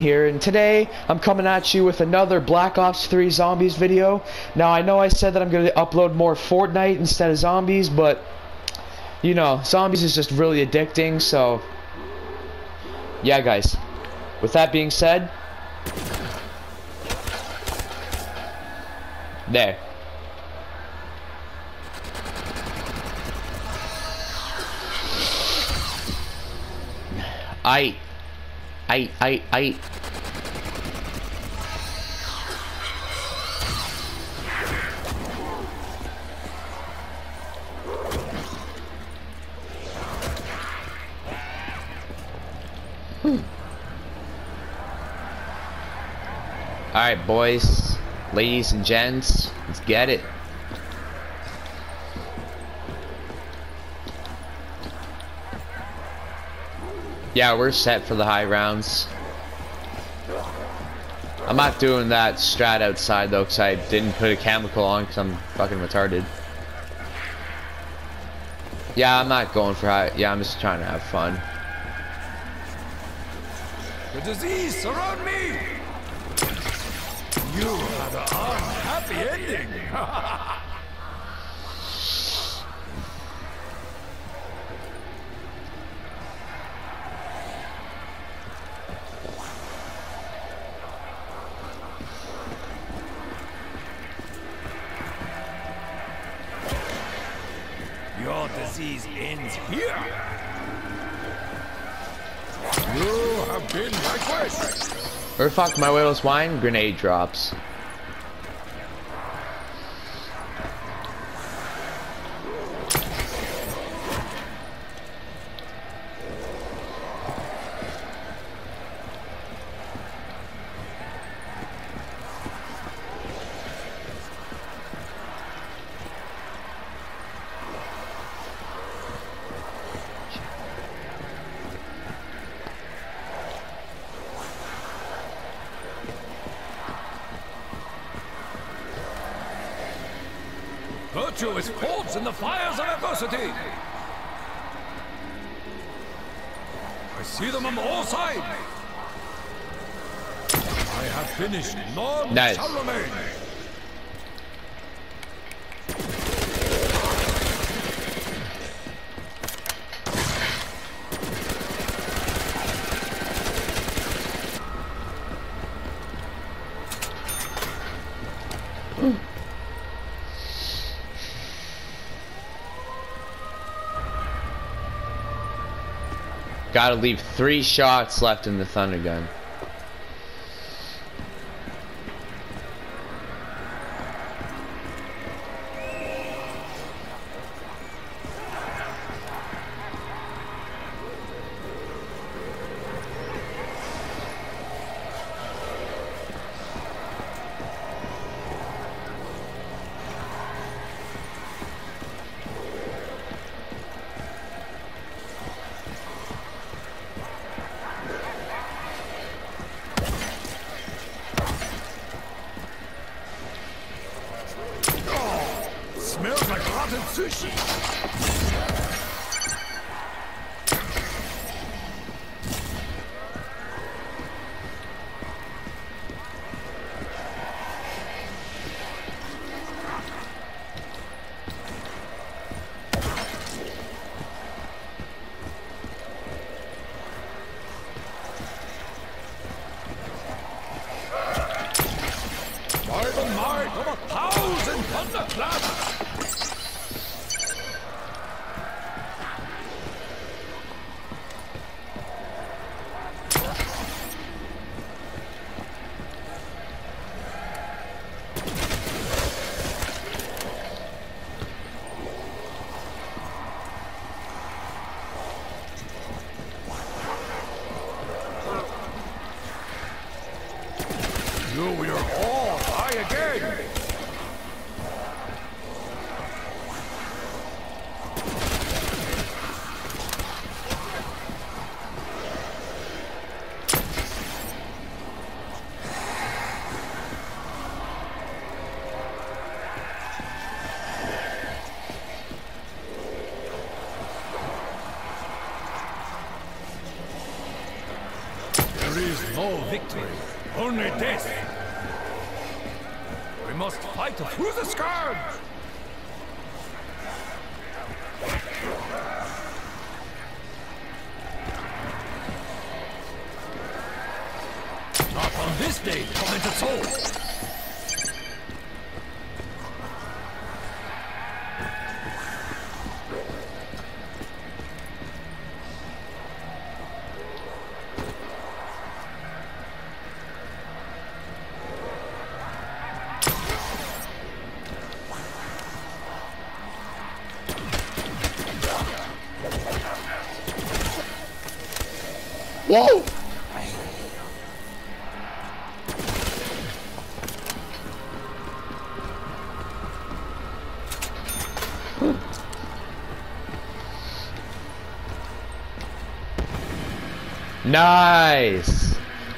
Here, and today I'm coming at you with another Black Ops 3 Zombies video. Now I know I said that I'm going to upload more Fortnite instead of Zombies, but you know, Zombies is just really addicting, so yeah guys. With that being said, there. I Alright boys, ladies and gents, let's get it. Yeah, we're set for the high rounds. I'm not doing that strat outside though, because I didn't put a chemical on because I'm fucking retarded. Yeah, I'm not going for high. Yeah, I'm just trying to have fun. The disease surround me! You had an unhappy ending! Your disease ends here! You have been vanquished! Where the fuck my whale's wine? Grenade drops. Virtue is forged in the fires of adversity! I see them on all sides! I have finished, none Nice. shall remain! Gotta leave 3 shots left in the thunder gun. Smells like rotten sushi! By the might of 1,000 thunderclaps! You will all die again! There is no no victory, only death. We must fight through the scourge. Not on this day, tormented soul. Whoa! Nice!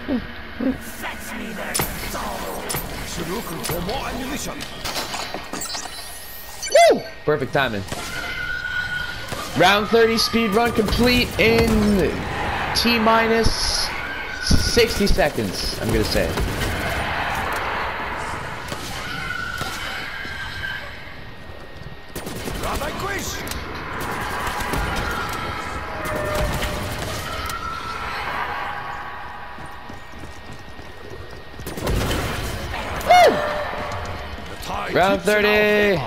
Should look for more ammunition. Woo! Perfect timing. Round 30 speed run complete in T-minus 60 seconds, I'm gonna say. Rather quick. Round 30.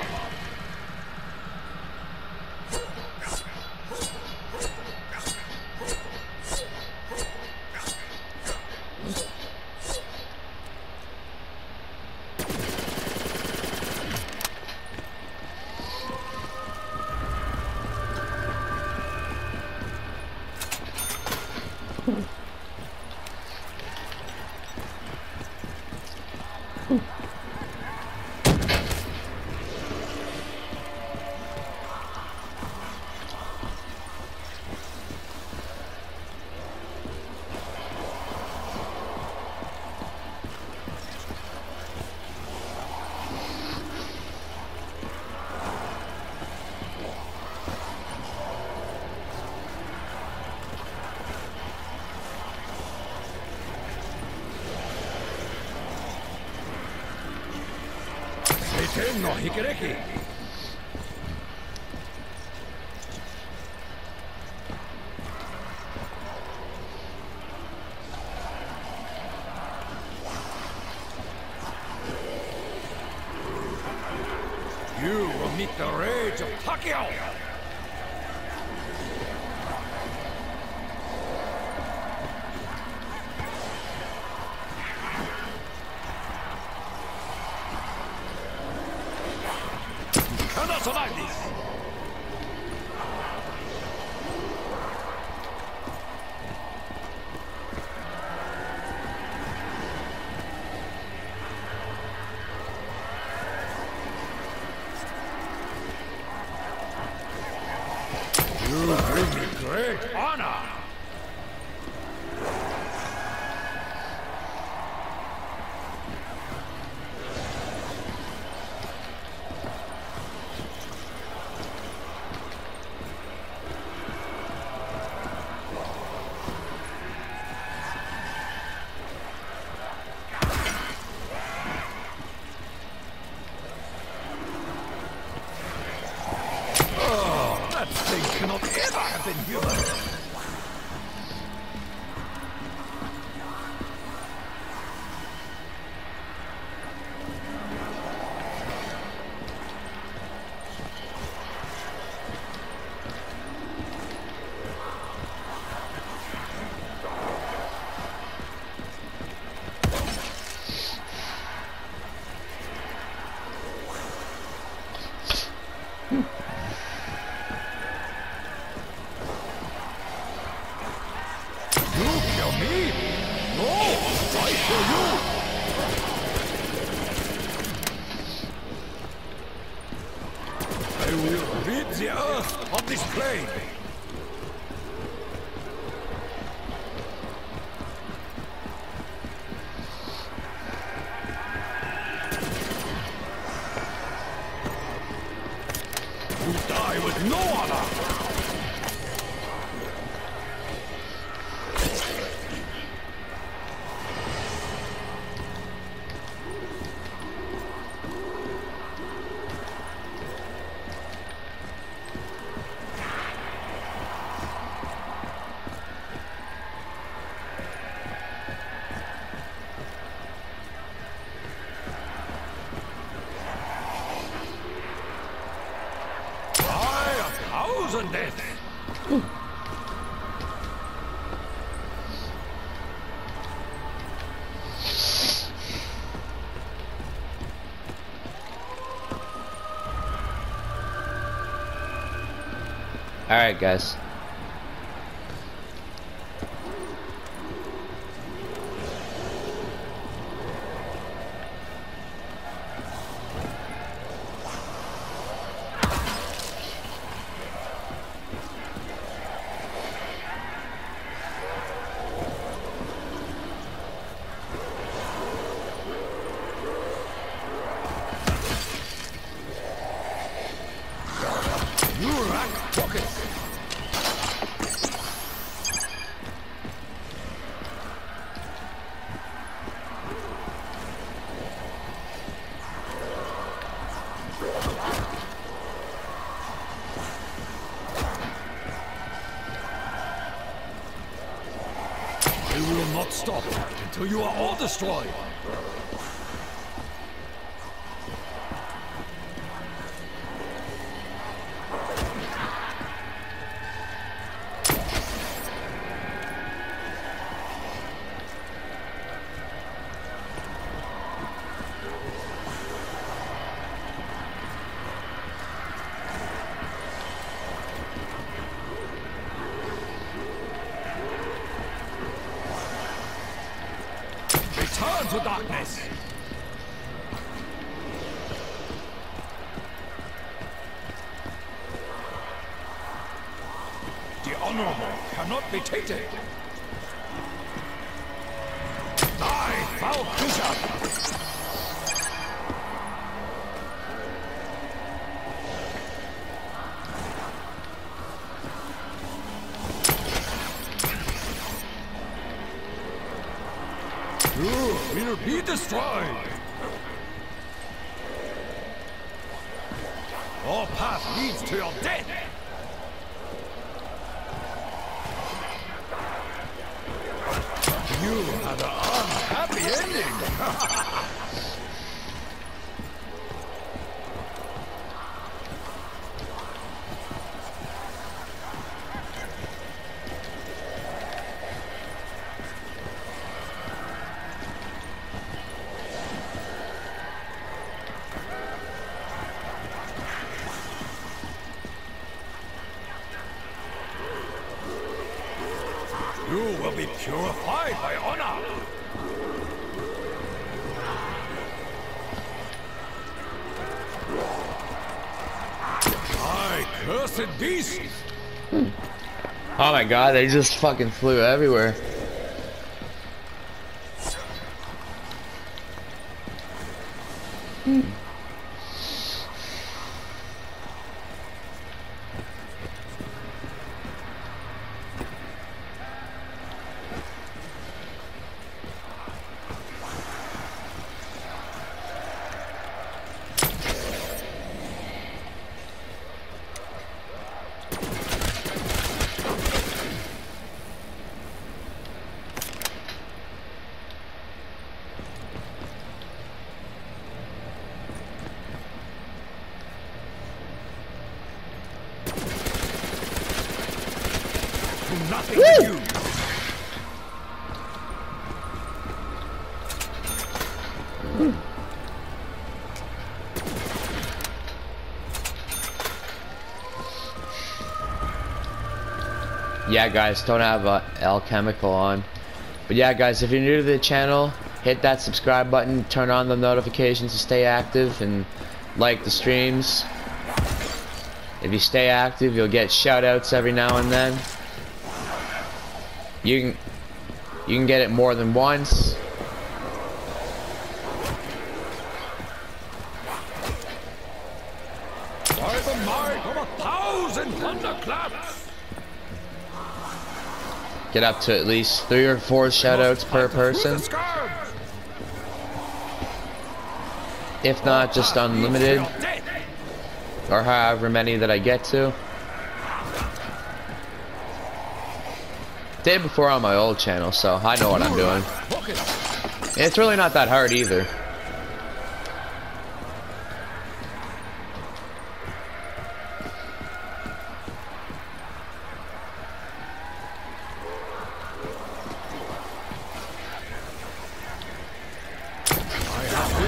No hikereki. You will meet the rage of Takeo. Cannot survive this! You bring me great honor! That thing cannot ever have been human! Me? No! I kill you! I will rid the earth of this plague! You die with no honor! thousand deaths. Alright, guys. I will not stop until you are all destroyed. Return to darkness! The honorable cannot be tainted! Die, foul creature! You will be destroyed! All path leads to your death! You had an unhappy ending! You will be purified by honor! I cursed beast! Oh my god, they just fucking flew everywhere. Nothing to you! Yeah, guys, don't have alchemical on. But yeah, guys, if you're new to the channel, hit that subscribe button, turn on the notifications to stay active, and like the streams. If you stay active, you'll get shout-outs every now and then. You can get it more than once. By the might of 1,000 thunderclaps! Get up to at least 3 or 4 shoutouts per person. If not, just unlimited. Or however many that I get to. Did before on my old channel, so I know what I'm doing. It's really not that hard either.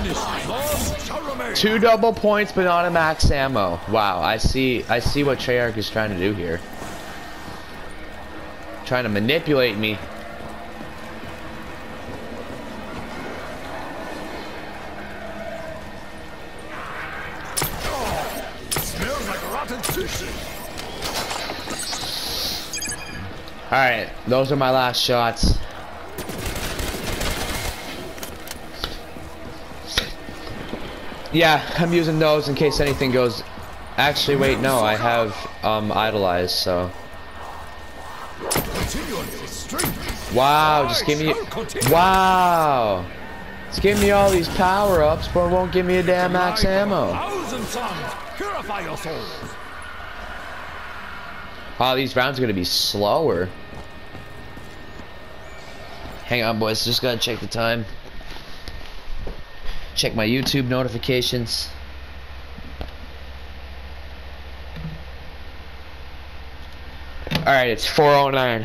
finished. None shall remain. 2 double points, but not a max ammo. Wow, I see what Treyarch is trying to do here. Trying to manipulate me. Smells like rotten sushi. Alright, those are my last shots. Yeah, I'm using those in case anything goes. Actually, wait, no, I have idolized, so. Wow, just give me. Wow, just give me all these power-ups, but it won't give me a damn max ammo. Thousand suns, purify your souls. Wow, these rounds are gonna be slower. Hang on, boys, just gotta check the time. Check my YouTube notifications. Alright, it's 4:09.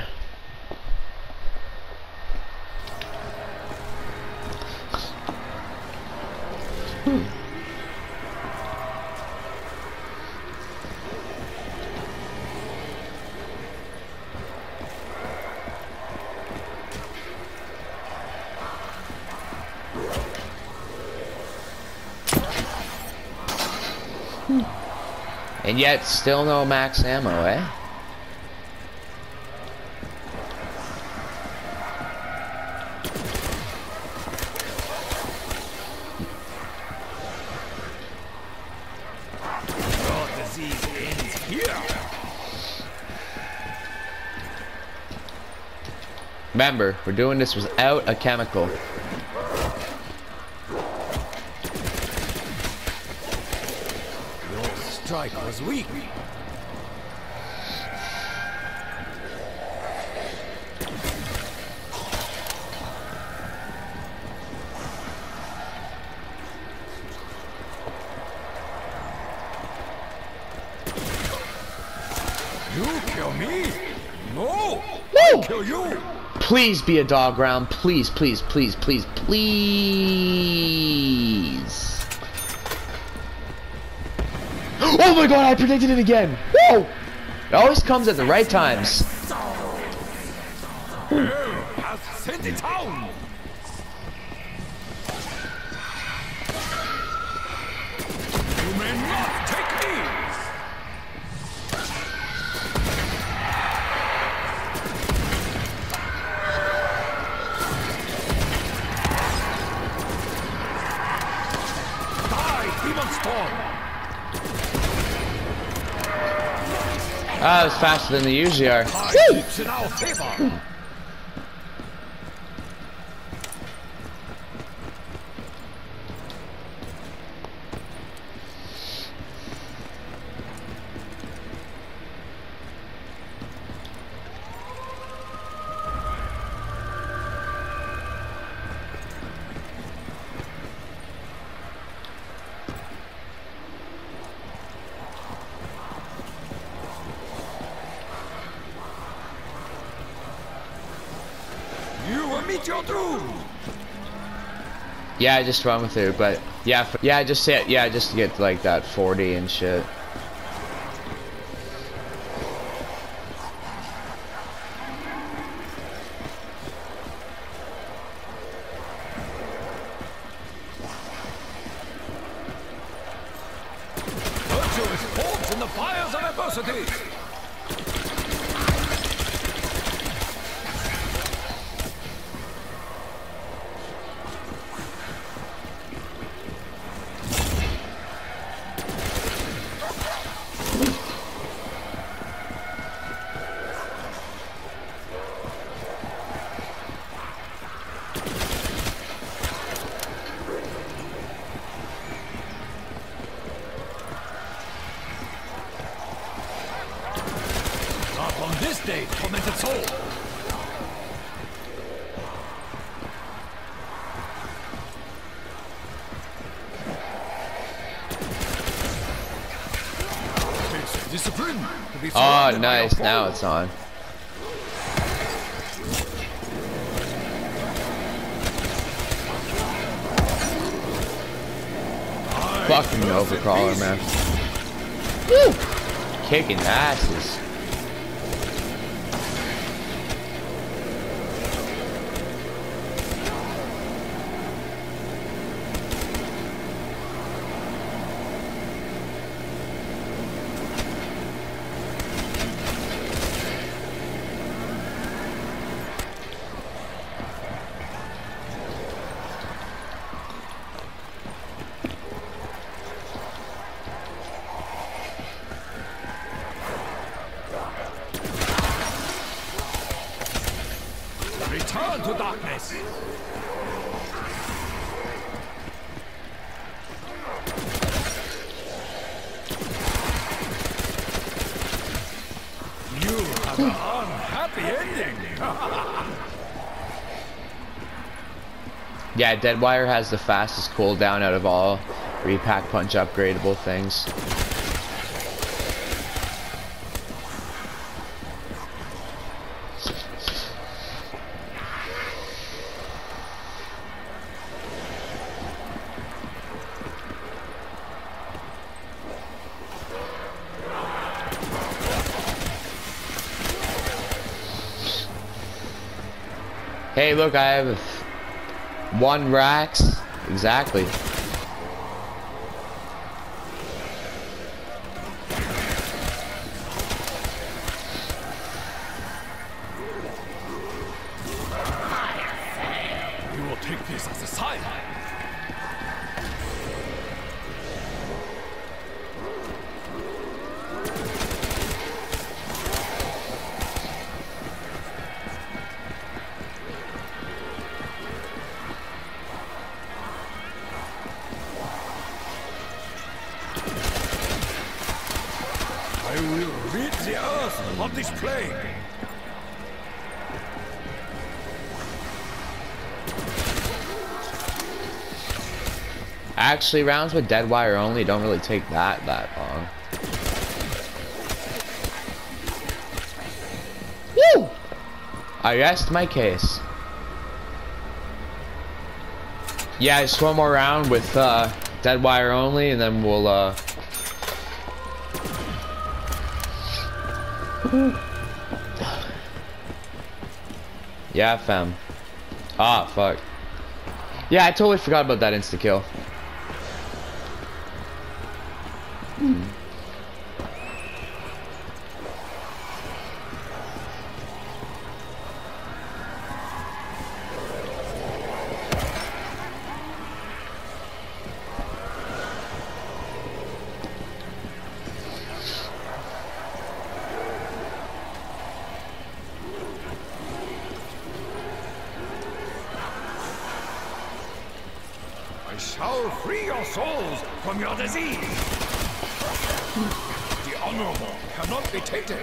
And yet, still no max ammo, eh? Your disease ends here. Remember, we're doing this without a chemical. Strike was weak. You kill me? No! I'll kill you! Please be a dog round. Please, please, please, please, please. Oh my god, I predicted it again! Whoa! It always comes at the right times. Has sent it down! You may not take these! Die, Demon Storm! Ah, that was faster than they usually are. It's in our favor! You will meet your doom! Yeah, I just run with it, but yeah, yeah, just say it. Yeah, just to get like that 40 and shit. Virtue is forged in the fires of adversity! On this day, tormented soul! It's discipline to be Oh, surrounded by nice. your Now foes. it's on. Fucking Nova Crawler, man. Woo! Kicking asses. Return to darkness. You have an unhappy ending. Yeah, Deadwire has the fastest cooldown out of all repack punch upgradable things. Hey, look, I have 1 Rax. Exactly. You will take this as a sign. I will rid the earth of this plague. Actually, rounds with Deadwire only don't really take that long. Woo! I rest my case. Yeah, just one more round with Deadwire only, and then we'll yeah, fam. Ah, fuck. Yeah, I totally forgot about that insta-kill. I shall free your souls from your disease. The honorable cannot be tainted.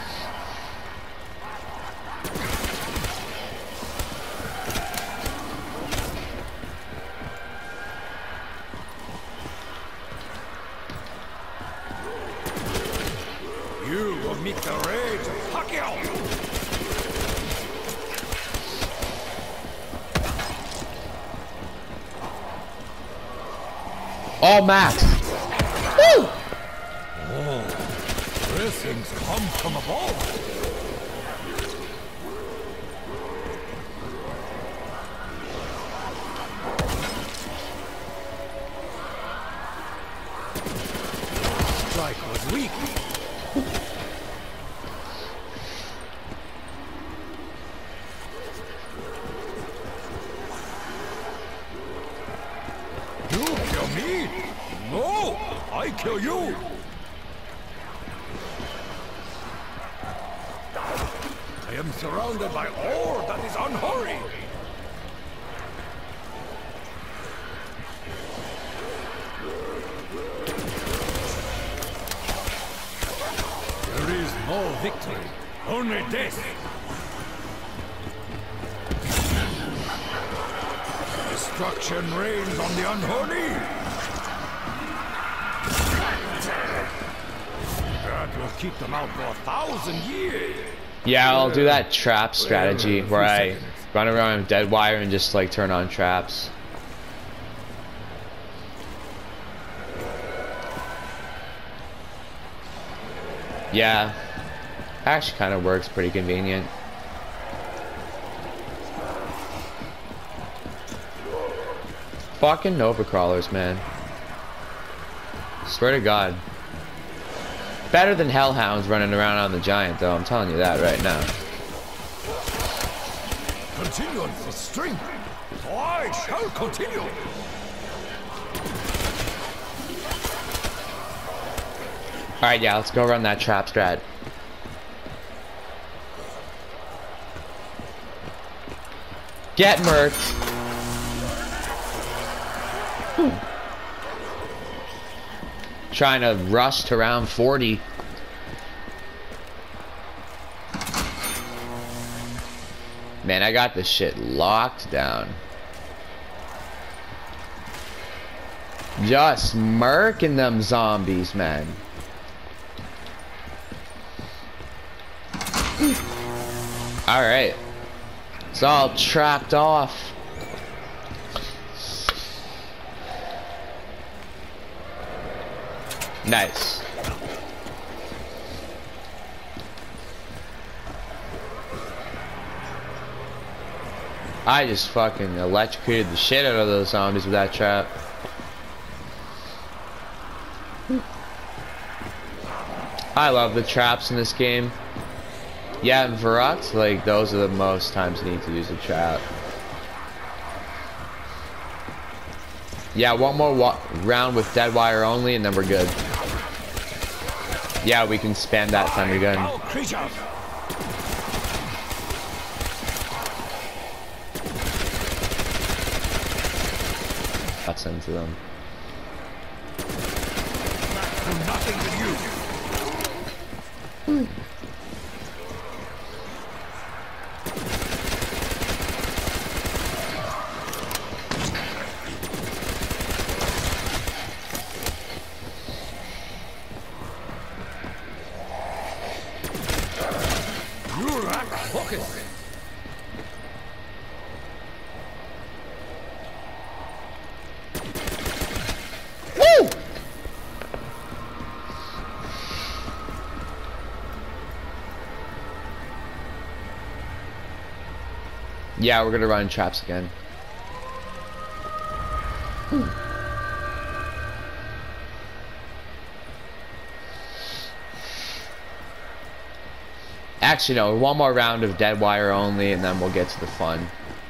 You will meet the rage of Pacquiao. Oh, Max. Woo! Oh, blessings come from above. Strike was weak. You kill me? No, I kill you. I am surrounded by ore that is unholy. There is no victory, only death. Destruction reigns on the unholy. That will keep them out for 1,000 years. Yeah, I'll do that trap strategy where I run around with Deadwire and just like turn on traps. Yeah. Actually kind of works, pretty convenient. Fucking Nova Crawlers, man. Swear to God. Better than Hellhounds running around on the Giant, though. I'm telling you that right now. Continue on for strength. I shall continue. Alright, yeah, let's go run that trap strat. Get murked. Trying to rush to round 40. Man, I got this shit locked down. Just murking them zombies, man. Alright. It's all trapped off. Nice. I just fucking electrocuted the shit out of those zombies with that trap. I love the traps in this game. Yeah, in Varrock, like, those are the most times you need to use a trap. Yeah, one more round with dead wire only, and then we're good. Yeah, we can spam that thunder gun. That's into them. Nothing with you. You lack focus. Woo! Yeah, we're gonna run traps again. Actually, no, one more round of dead wire only, and then we'll get to the fun.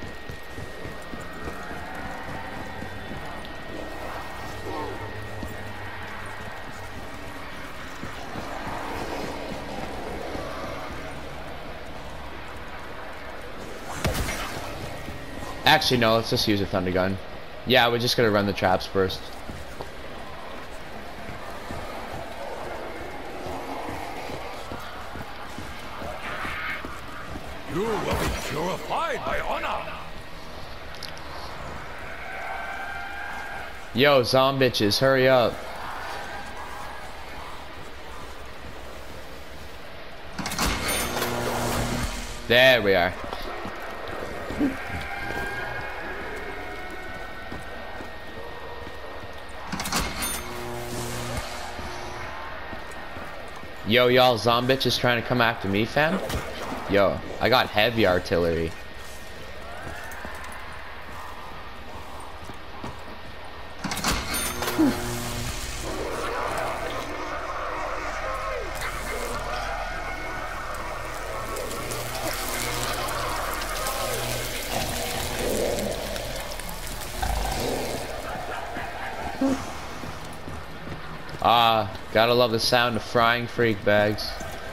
Actually, no, let's just use a thunder gun. Yeah, we're just gonna run the traps first. You will be purified by honor. Yo, zombitches, hurry up. There we are. Yo, y'all zombitches trying to come after me, fam? Yo, I got heavy artillery. Gotta love the sound of frying freak bags.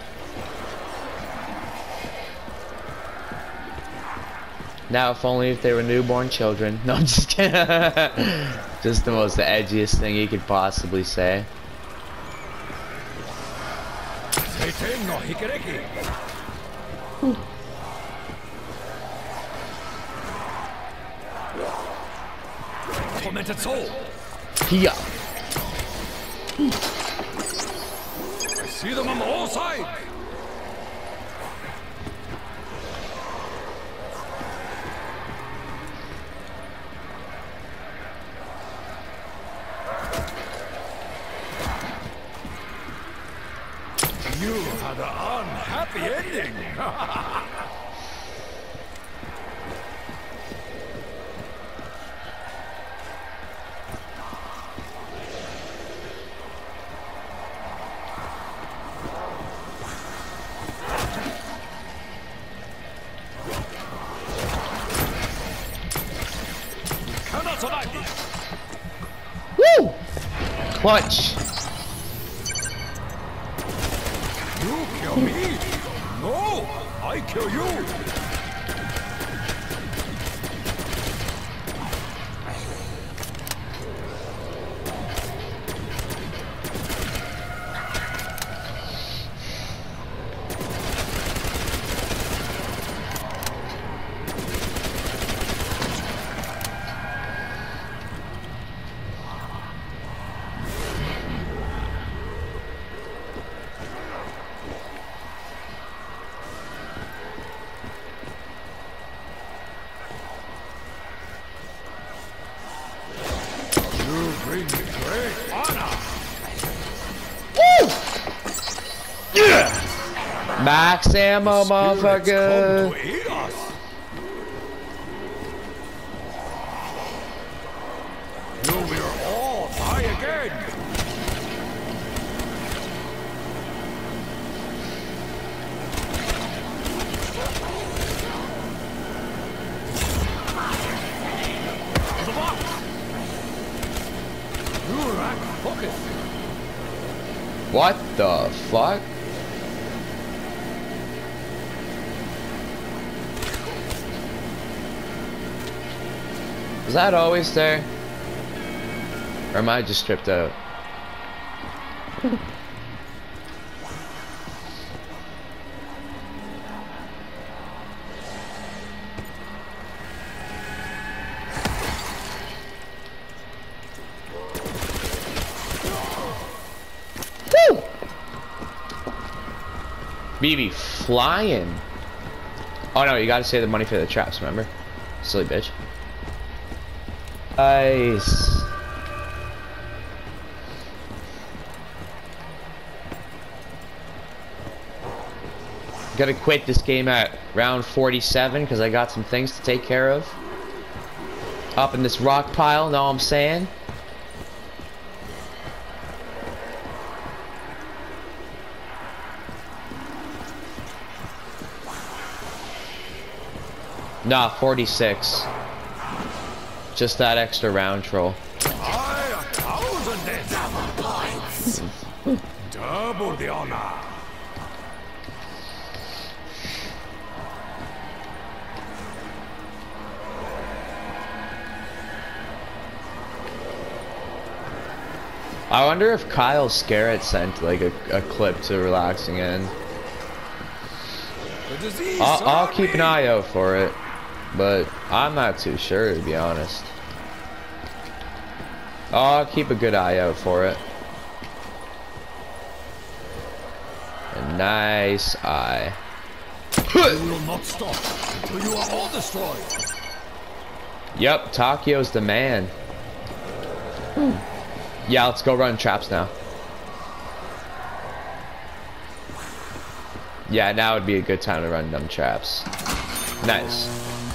Now, if only if they were newborn children. No, I'm just kidding. Just the most edgiest thing you could possibly say. Tormented soul. Here. I see them on all sides. You had an unhappy ending. Cannot survive this. Woo! Clutch. You kill me? No, I kill you. You bring me great honor. Woo! Yeah! Max ammo, motherfucker. Come to eat us. You will all die again. The box. You lack focus. What the fuck? Is that always there? Or am I just stripped out? Woo! BB flying. Oh no, you gotta save the money for the traps, remember? Silly bitch. Nice. Gotta quit this game at round 47 because I got some things to take care of. Up in this rock pile, know what I'm saying? Nah, 46. Just that extra round troll. I 1,000 points. Double the honor. I wonder if Kyle Scarrett sent like a clip to Relaxing End. The disease I'll keep an eye out for it, but I'm not too sure to be honest. I'll keep a good eye out for it. A nice eye. I will not stop until you are all destroyed. Yep, Takio's the man. Yeah, let's go run traps now. Yeah, now would be a good time to run them traps. Nice.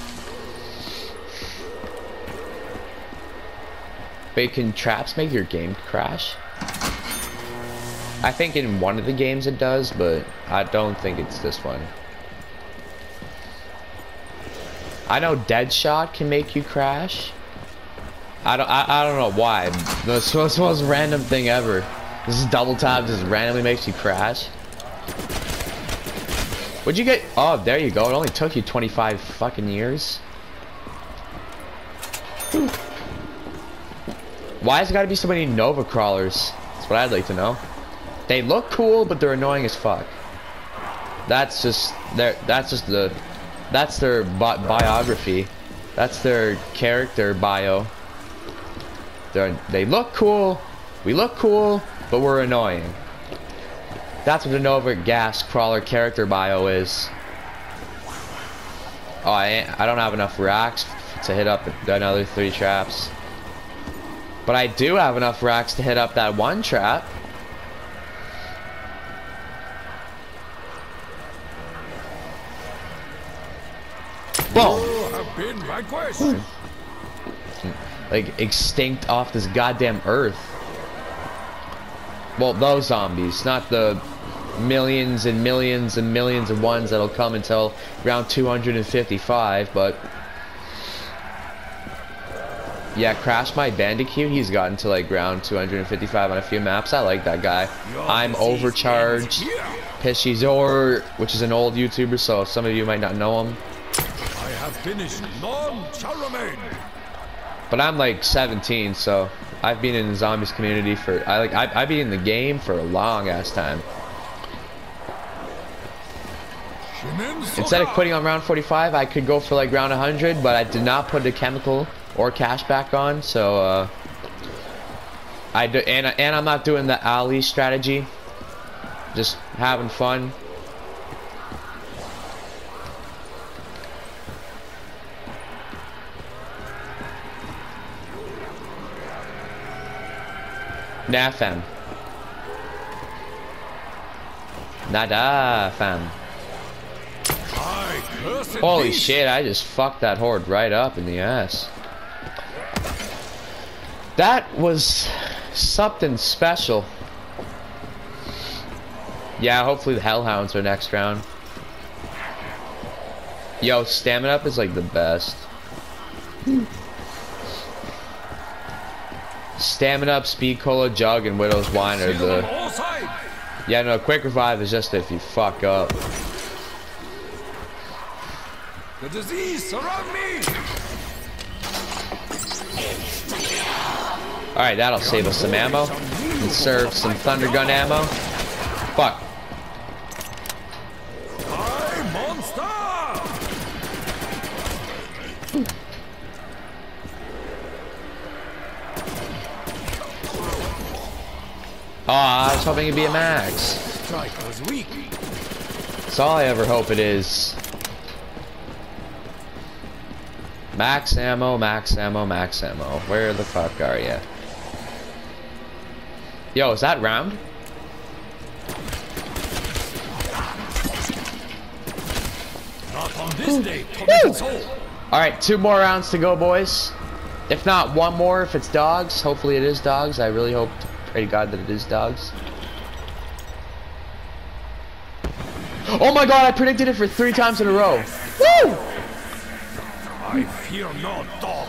But can traps make your game crash? I think in one of the games it does, but I don't think it's this one. I know Deadshot can make you crash. I don't know why. It's the most random thing ever. This is double tap just randomly makes you crash. What'd you get? Oh, there you go. It only took you 25 fucking years. Why has it got to be so many Nova crawlers? That's what I'd like to know. They look cool, but they're annoying as fuck. That's just their. That's their biography. That's their character bio. They look cool. We look cool, but we're annoying. That's what the Nova Gas Crawler character bio is. Oh, I don't have enough racks to hit up another 3 traps. But I do have enough racks to hit up that 1 trap. my quest. Like, extinct off this goddamn earth. Well, those zombies, not the millions and millions and millions of ones that'll come until round 255, but... Yeah, Crash My Bandicoot, he's gotten to like round 255 on a few maps. I like that guy. I'm Overcharged. Pishy Zor, which is an old YouTuber, so some of you might not know him. I have finished. None shall remain. But I'm like 17, so I've been in the zombies community for I've been in the game for a long ass time. Instead of quitting on round 45, I could go for like round 100, but I did not put the chemical or cash back on, so and I'm not doing the Ali strategy. Just having fun. Nah, fam. Nada, fam. Holy shit, I just fucked that horde right up in the ass. That was something special. Yeah, hopefully the Hellhounds are next round. Yo, Stamina Up is like the best. Stamina Up, Speed Cola, Jug, and Widow's Wine are the... Yeah, no, Quick Revive is just if you fuck up. The disease surround me. Alright, that'll save us some ammo. Conserve some Thunder Gun ammo. Fuck. Monster! Oh, I was hoping it'd be a max. Strike was weak. That's all I ever hope it is. Max ammo, max ammo, max ammo. Where the fuck are ya? Yo, is that round? Not on this day, tormented soul. Alright, 2 more rounds to go, boys. If not, 1 more if it's dogs. Hopefully it is dogs. I really hope, pray to God that it is dogs. Oh my god, I predicted it for 3 times in a row. Woo! I fear no dog.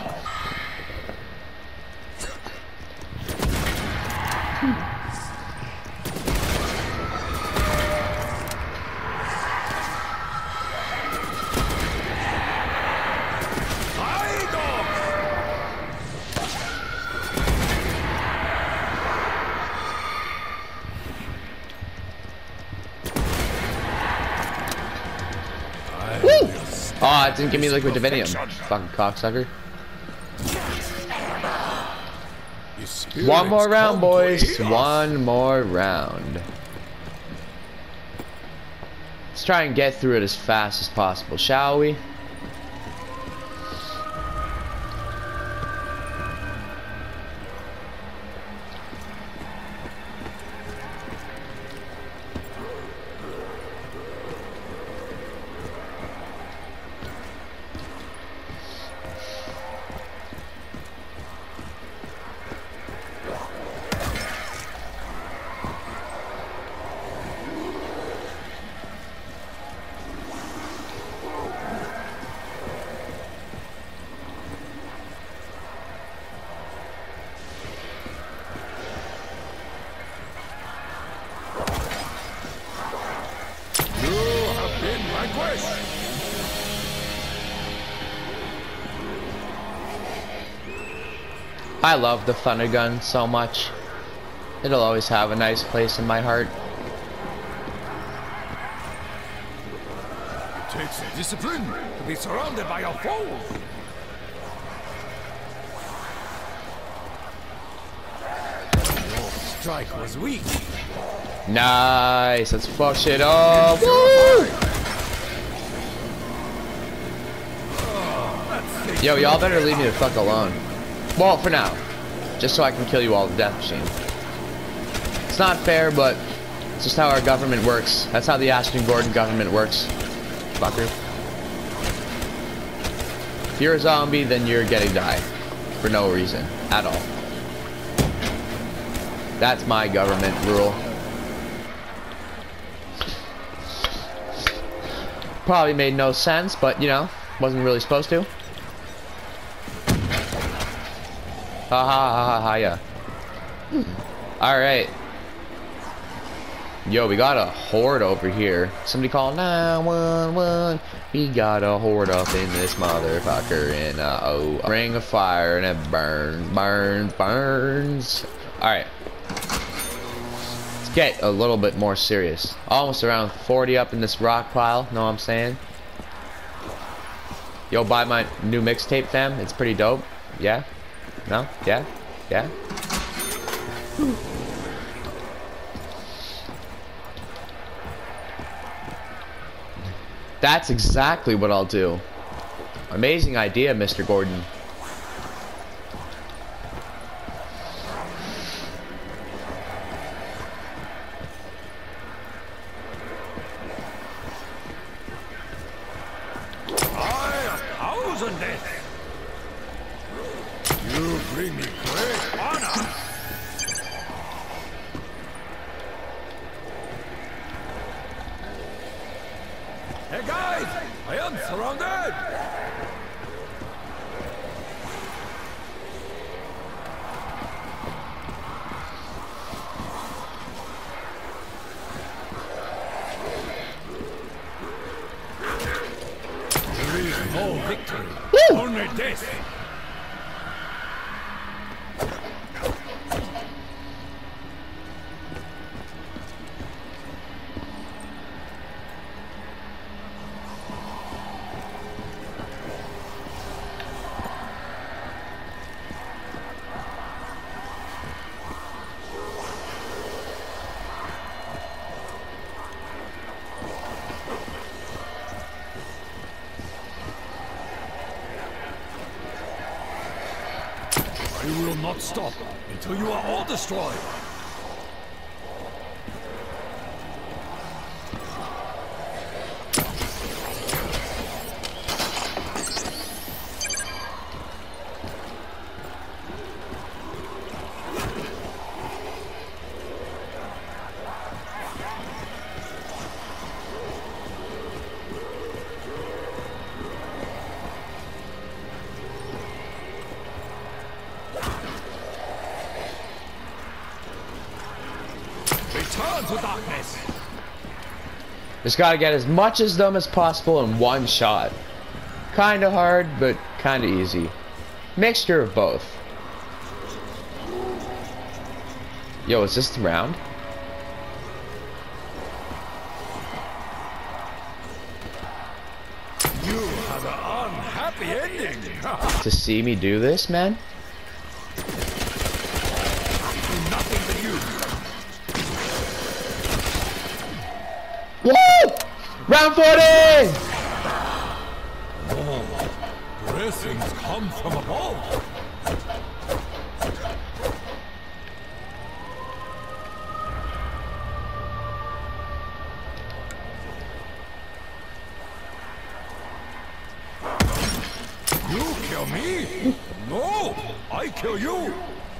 Oh, it didn't give me liquid divinium. Fucking cocksucker. 1 more round, boys. 1 more round. Let's try and get through it as fast as possible, shall we? I love the Thunder Gun so much. It'll always have a nice place in my heart. It takes discipline to be surrounded by your foes. Your strike was weak. Nice, let's fuck shit up. Woo! Yo, y'all better leave me the fuck alone. Well, for now. Just so I can kill you all with the death machine. It's not fair, but it's just how our government works. That's how the Ashton Gordon government works. Fucker. If you're a zombie, then you're getting die. For no reason. At all. That's my government rule. Probably made no sense, but you know, wasn't really supposed to. Ha ha ha ha ha, yeah. Alright. Yo, we got a horde over here. Somebody call 911. We got a horde up in this motherfucker. And oh, a ring of fire, and it burns, burns, burns. Alright. Let's get a little bit more serious. Almost around 40 up in this rock pile. Know what I'm saying? Yo, buy my new mixtape, fam. It's pretty dope. Yeah? No? Yeah? Yeah? That's exactly what I'll do. Amazing idea, Mr. Gordon. You bring me great honor. Hey guys, I am surrounded. There is no victory, only death. You will not stop until you are all destroyed. Return to darkness. Just gotta get as much of them as possible in one shot. Kinda hard, but kinda easy. Mixture of both. Yo, is this the round? You have an unhappy ending. To see me do this, man? Nothing but you. Woo! Round 40! Oh, blessings come from above. You kill me? No, I kill you.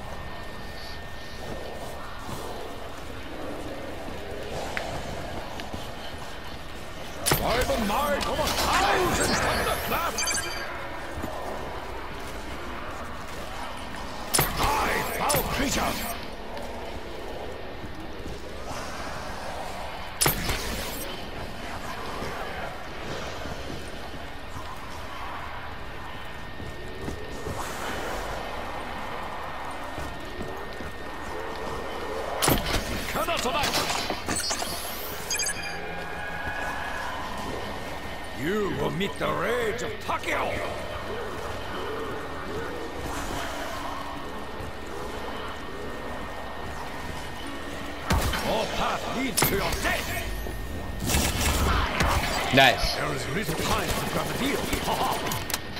By the might of 1,000 thunderclaps! Die, foul creature! You cannot survive! You will meet the rage of Takeo! All path leads to your death! Nice. There is little time to grab a deal. Ha ha!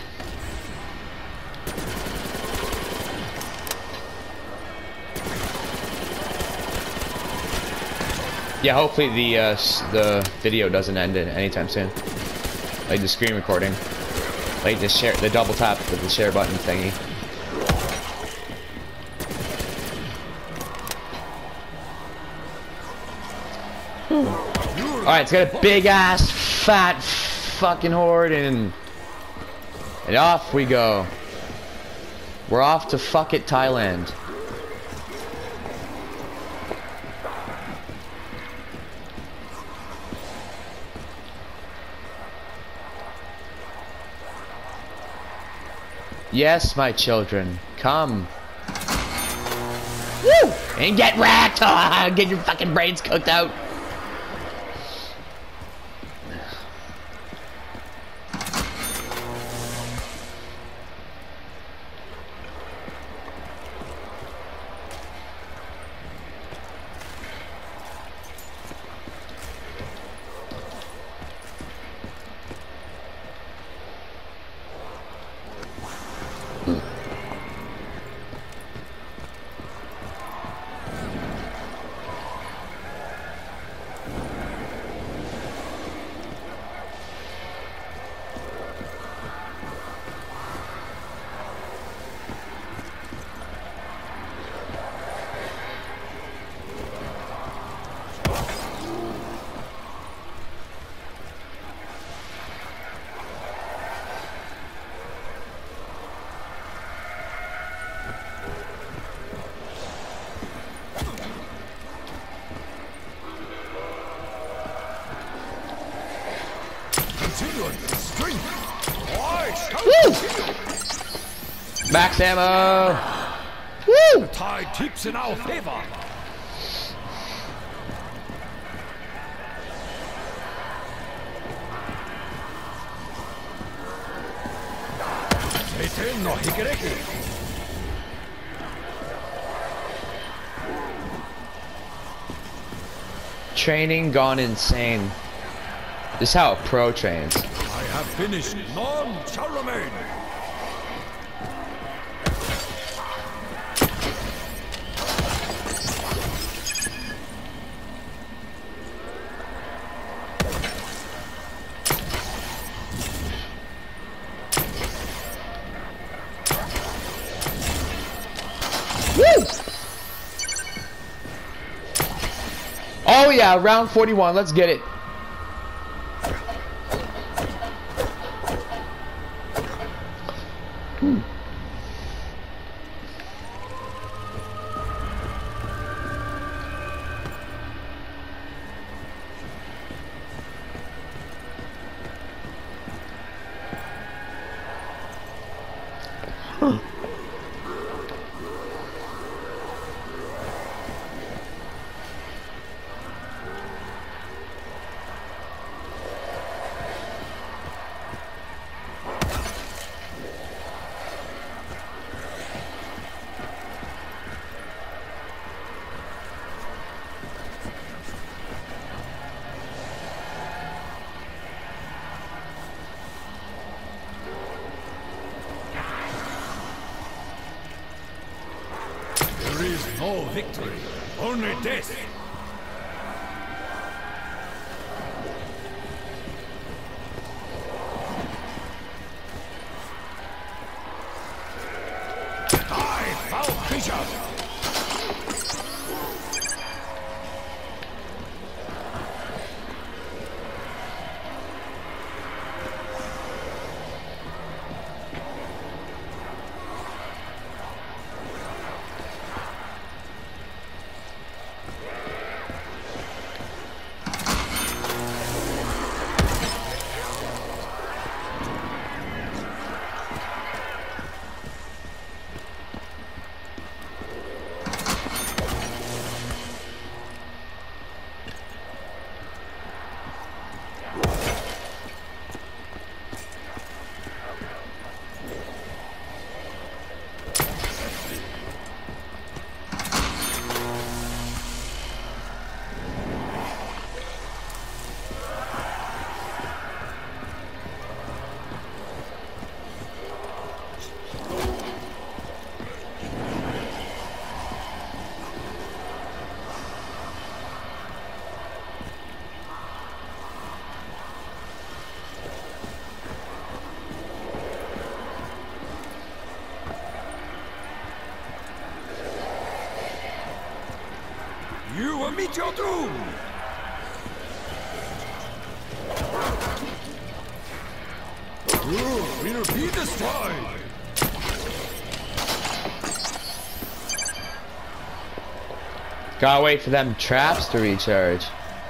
Yeah, hopefully the video doesn't end anytime soon. Like the screen recording. Wait, the double tap with the share button thingy. Alright, it's got a big ass fat fucking horde and off we go. We're off to fuck it Thailand. Yes, my children, come. Woo! And get wrecked! Get your fucking brains cooked out. Max ammo! Woo! The tide tips in our favor. Satan no hikereki. Training gone insane. This is how a pro trains. I have finished. None shall remain. Woo! Oh yeah, round 41. Let's get it. There is no victory, only death. Die, foul creature! You will meet your doom! You will be destroyed! Gotta wait for them traps to recharge.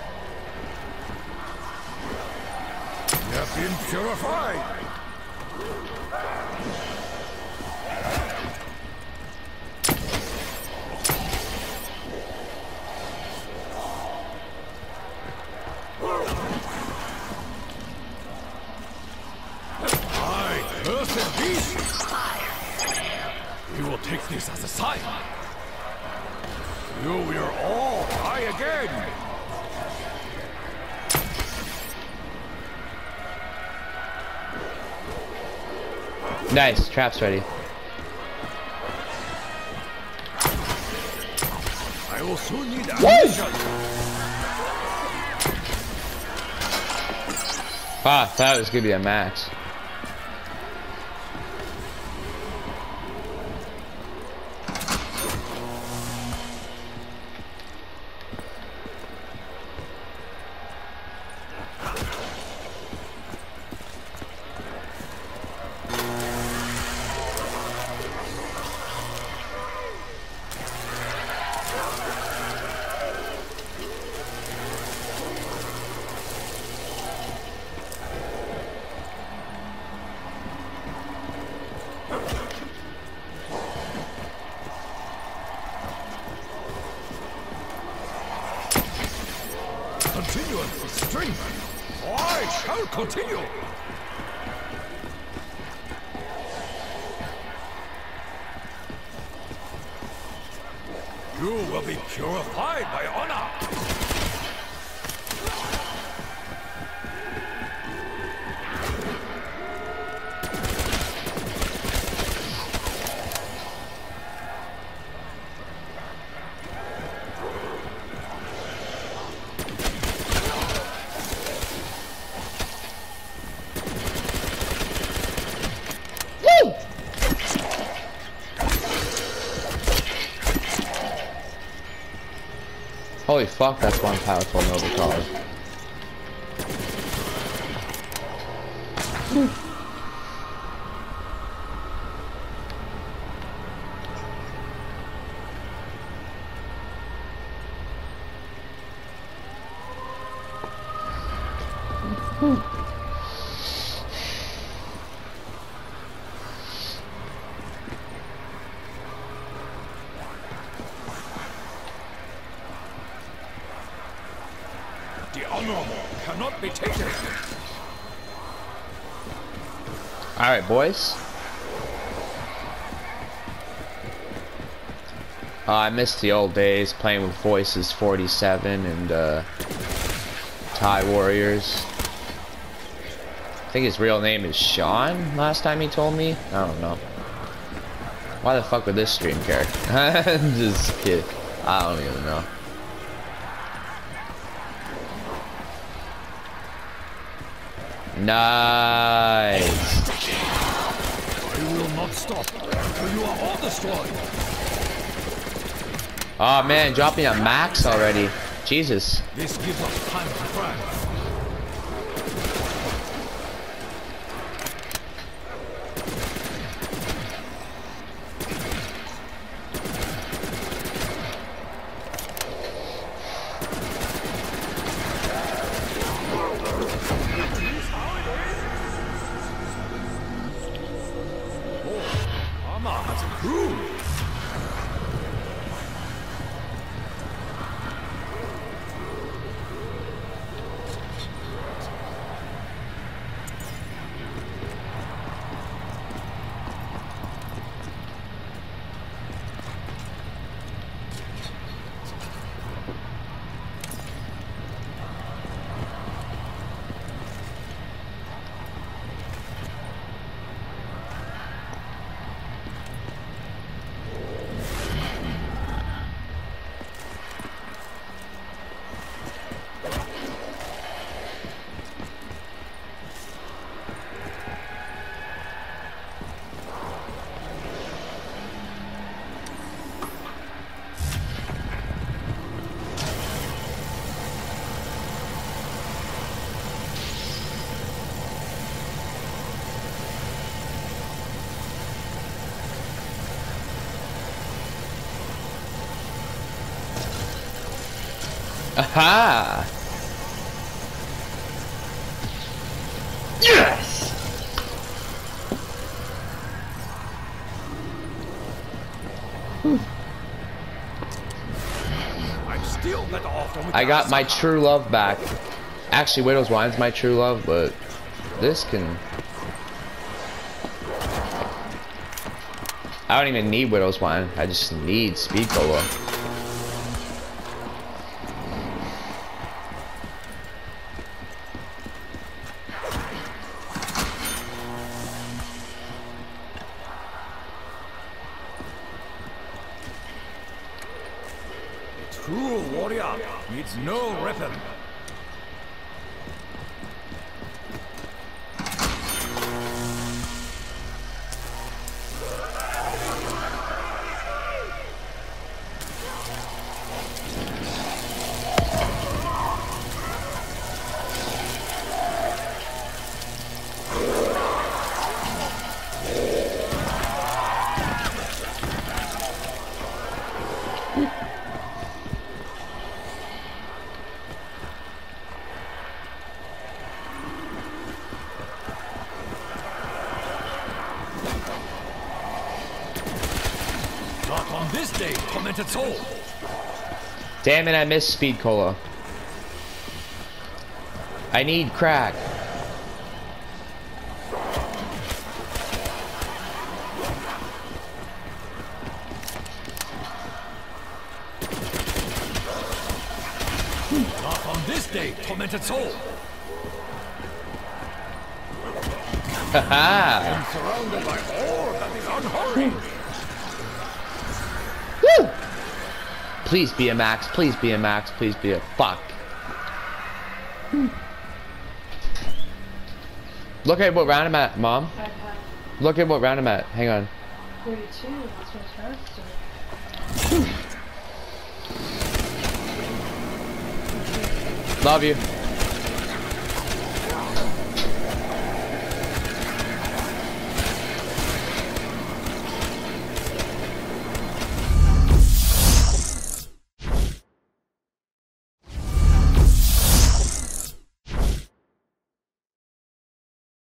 You have been purified! Cursed beast! We will take this as a sign. You will all die again. Nice, trap's ready. I will soon need ammunition. Ah, that was gonna be a max. Continuance of strength. I shall continue. You will be purified by honor. Holy fuck, that's one powerful Nova card. The honorable cannot be taken. Alright, boys. I miss the old days playing with Voices 47 and Thai Warriors. I think his real name is Sean, last time he told me. I don't know. Why the fuck would this stream care? Just kidding. I don't even know. Nice. I will not stop until you are all destroyed. Oh man, dropping a max already. Jesus. This gives us time to fight. Aha! Yes! I'm still better off than with I the got my Asaka. true love back. Actually, Widow's Wine's my true love, but this can... I don't even need Widow's Wine. I just need Speed Cola. True warrior needs no weapon. Not on this day, tormented soul. Damn it, I missed Speed Cola. I need crack. Not on this day, tormented soul. Haha! I'm surrounded by all that is unholy. Woo! Please be a max, please be a max, please be a fuck. Look at what round I'm at, Mom. Look at what round I'm at. Hang on. 42, that's much faster. Love you.